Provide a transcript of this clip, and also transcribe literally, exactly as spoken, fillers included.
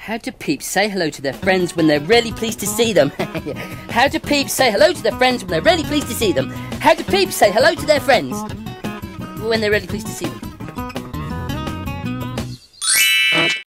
How do peeps say hello to their friends when they're really pleased to see them? How do peeps say hello to their friends when they're really pleased to see them? How do peeps say hello to their friends when they're really pleased to see them?